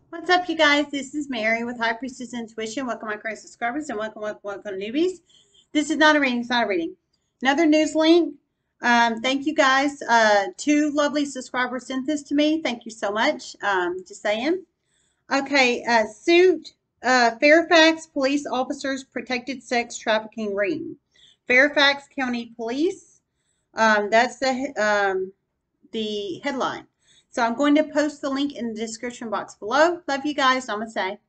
What's up, you guys? This is Mary with High Priestess Intuition. Welcome, my current subscribers, and welcome, newbies. This is not a reading. It's not a reading. Another news link. Thank you guys. Two lovely subscribers sent this to me. Thank you so much. Just saying. Okay. Suit. Fairfax police officers protected sex trafficking ring. Fairfax County Police. That's the headline. So I'm going to post the link in the description box below. Love you guys. Namaste.